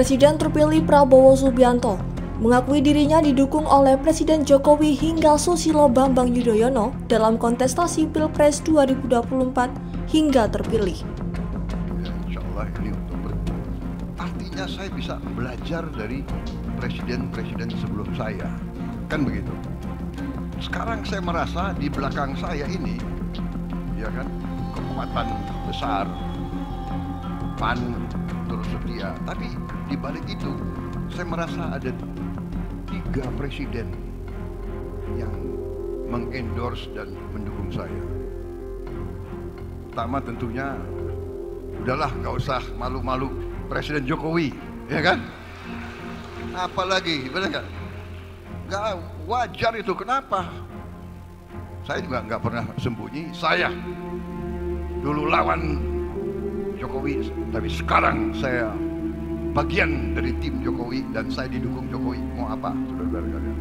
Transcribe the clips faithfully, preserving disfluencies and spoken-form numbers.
Presiden terpilih Prabowo Subianto mengakui dirinya didukung oleh Presiden Jokowi hingga Susilo Bambang Yudhoyono dalam kontestasi Pilpres dua ribu dua puluh empat hingga terpilih. Ya, insya Allah ini Oktober. Artinya saya bisa belajar dari presiden-presiden sebelum saya. Kan begitu. Sekarang saya merasa di belakang saya ini, ya kan, kekuatan besar, P A N terus setia. Tapi di balik itu, saya merasa ada tiga presiden yang mengendorse dan mendukung saya. Pertama tentunya, udahlah nggak usah malu-malu, Presiden Jokowi, ya kan? Apalagi, benar nggak? Nggak wajar itu, kenapa? Saya juga nggak pernah sembunyi, saya dulu lawan Jokowi, tapi sekarang saya bagian dari tim Jokowi dan saya didukung Jokowi. Mau apa, saudara-saudara kalian?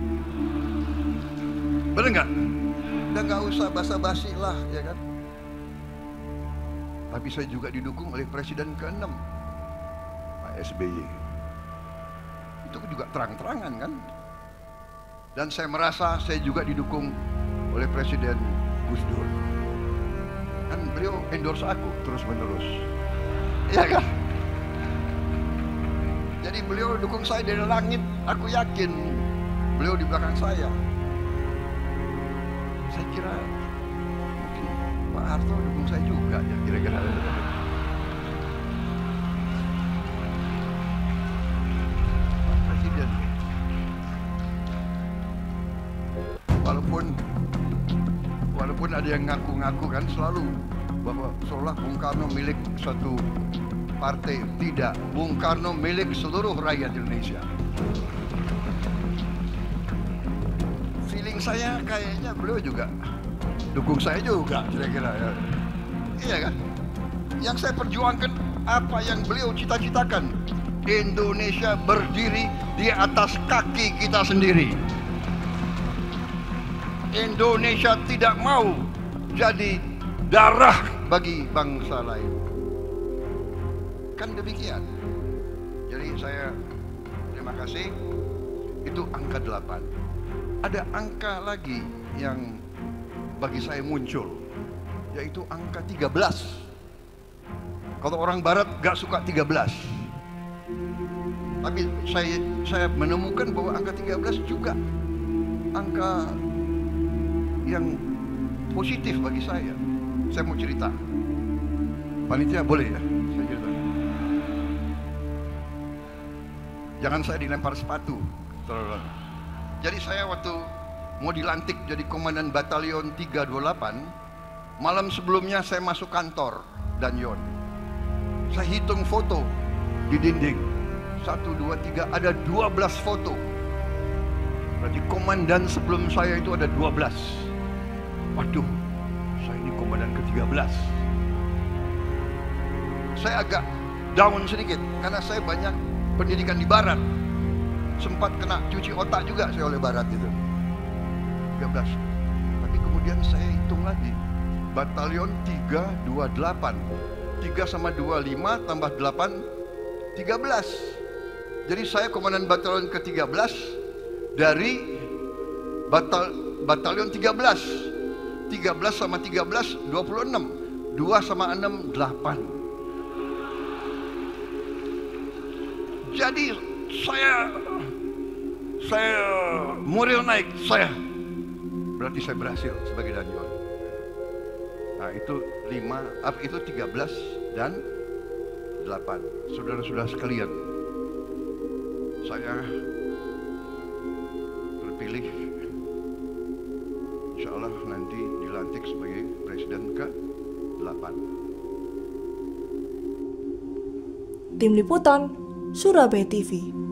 Benar nggak? Udah nggak usah basa-basi lah, ya kan? Tapi saya juga didukung oleh Presiden keenam, Pak S B Y. Itu juga terang-terangan kan? Dan saya merasa saya juga didukung oleh Presiden Gus Dur. Kan beliau endorse aku terus-menerus. Iya kan? Jadi beliau dukung saya dari langit. Aku yakin beliau di belakang saya. Saya kira mungkin Pak Harto dukung saya juga ya, kira-kira. Pak Presiden. Walaupun walaupun ada yang ngaku-ngaku kan selalu bahwa seolah Bung Karno milik suatu partai. Tidak, Bung Karno milik seluruh rakyat Indonesia. Feeling saya kayaknya beliau juga dukung saya juga, kira-kira ya. Iya kan? Yang saya perjuangkan apa yang beliau cita-citakan. Indonesia berdiri di atas kaki kita sendiri. Indonesia tidak mau jadi darah bagi bangsa lain. Kan demikian. Jadi saya terima kasih. Itu angka delapan. Ada angka lagi yang bagi saya muncul, yaitu angka tiga belas. Kalau orang barat gak suka tiga belas. Tapi saya saya menemukan bahwa angka tiga belas juga angka yang positif bagi saya. Saya mau cerita. Panitia boleh ya? Saya cerita. Jangan saya dilempar sepatu. Jadi saya waktu mau dilantik jadi komandan batalion tiga dua delapan, malam sebelumnya saya masuk kantor Danyon. Saya hitung foto di dinding. Satu, dua, tiga, ada dua belas foto. Berarti komandan sebelum saya itu ada dua belas. Waduh, saya ini komandan ke tiga belas. Saya agak down sedikit karena saya banyak pendidikan di barat. Sempat kena cuci otak juga saya oleh barat itu. tiga belas. Tapi kemudian saya hitung lagi. Batalion tiga dua delapan. tiga sama dua, lima tambah delapan, tiga belas. Jadi saya komandan batalion ke tiga belas dari batal, batalion tiga belas. tiga belas sama tiga belas, dua puluh enam. dua sama enam, delapan. Jadi saya saya moral naik, saya berarti saya berhasil sebagai Danyon. Nah itu lima, itu tiga belas dan delapan. Saudara-saudara sekalian, saya terpilih, insya Allah nanti dilantik sebagai presiden ke delapan. Tim Liputan Surabaya T V.